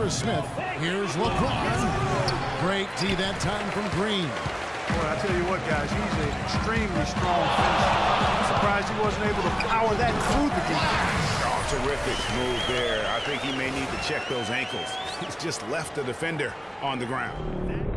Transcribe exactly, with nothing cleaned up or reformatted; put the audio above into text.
for Smith. Here's LeBron. Great D that time from Green. Boy, I tell you what, guys, he's an extremely strong finisher. I'm surprised he wasn't able to power that through the defense. Oh, terrific move there. I think he may need to check those ankles. He's just left the defender on the ground.